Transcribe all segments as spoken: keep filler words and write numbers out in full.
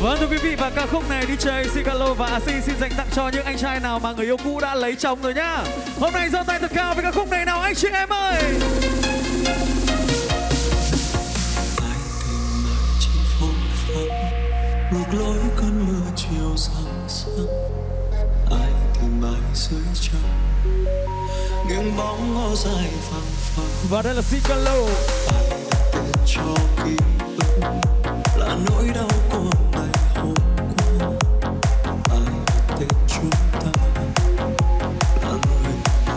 Vâng thưa quý vị, và ca khúc này đi jay Sigalo và a xê xin dành tặng cho những anh trai nào mà người yêu cũ đã lấy chồng rồi nhá. Hôm nay giơ tay thật cao với ca khúc này nào anh chị em ơi. Ai tìm lại trên phố vắng, ngược lối cơn mưa chiều răng răng. Ai tìm mãi dưới trăng, nghiêng bóng ngó dài phẳng phẳng. Và đây là Sigalo. Ai đặt tên cho ký ức là nỗi đau của ngày hôm qua. Ai đặt tên chúng ta là người nào?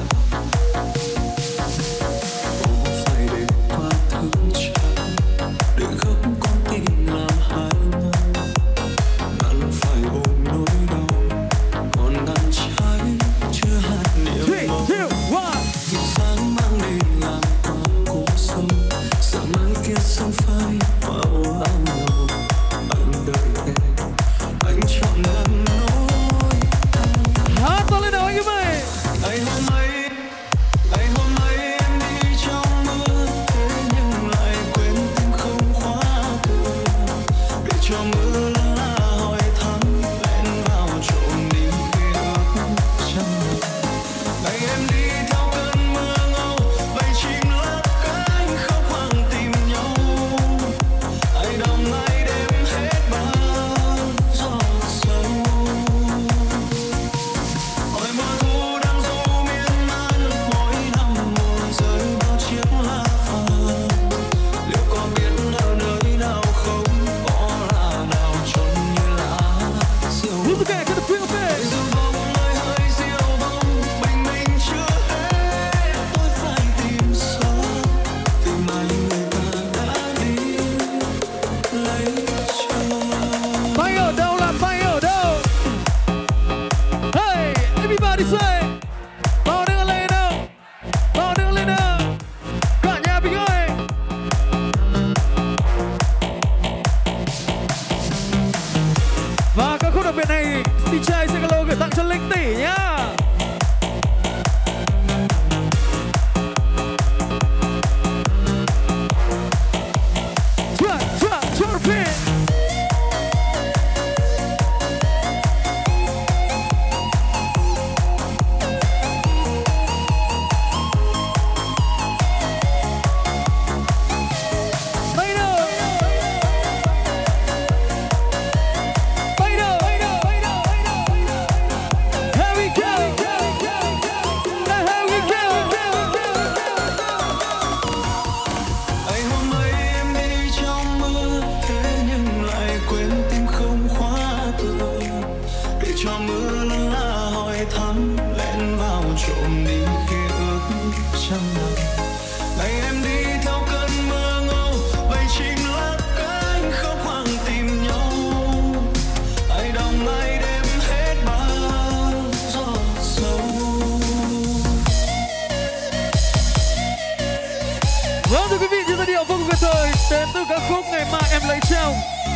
Có phải để qua thương trái để khóc con tim làm hai mang, ngăn phải ôm nỗi đau còn ngăn trái chưa hạt niềm mong. Vì sáng mang đến làm qua cuộc sống, giờ mai kia sông phai và ô áo màu. Anh đợi em, anh chọn ngăn nỗi đau. Hát to lên nào anh em ơi. Ngày hôm ấy, ngày hôm ấy em đi trong mưa, thế nhưng lại quên tim không khóa cửa. Để cho mưa lá hỏi thăm len vào trộm đi ký ức chẳng lành. Ngày em đi theo cơn mưa ngâu, vậy chính là cánh khóc hoang tìm nhau. Ai đồng ai đêm hết bao giọt sâu. Hỏi mùa thu đang du miên man, mỗi năm mùa rơi bao chiếc lá vàng. Liệu có biết ở nơi nào không, có là nào trông như lá diều Look at that, get the feel Hãy big. dù bóng nơi hơi diều bóng, bình minh chưa hết, tôi phải tìm sâu, tìm lại người ta đã đi lấy chồng. Bay ở đâu là bay ở đâu? Hey, everybody say. Bao đưa lên nào, bao đưa lên nào. Cả nhà mình ơi. Và ca khúc đặc biệt này đi jay Sigalo gửi tặng cho Linh Tỷ nhá. Drop, drop, drop it. Bay đâu? Bay đâu? Here we go. Now here we go. Ngày hôm ấy em đi trong mưa, thế nhưng lại quên tim không khóa cửa. Để cho mưa lân la hỏi thăm len vào trộm đi ký ức chẳng lành. Ngày em đi theo cơn mưa ngâu, vậy chính là cánh khóc hoang tìm nhau. Ai đồng ai đêm hết bao giọt sâu. Vâng thưa quý vị, những giai điệu vô cùng tuyệt vời đến từ ca khúc Ngày Mai Em Lấy Chồng.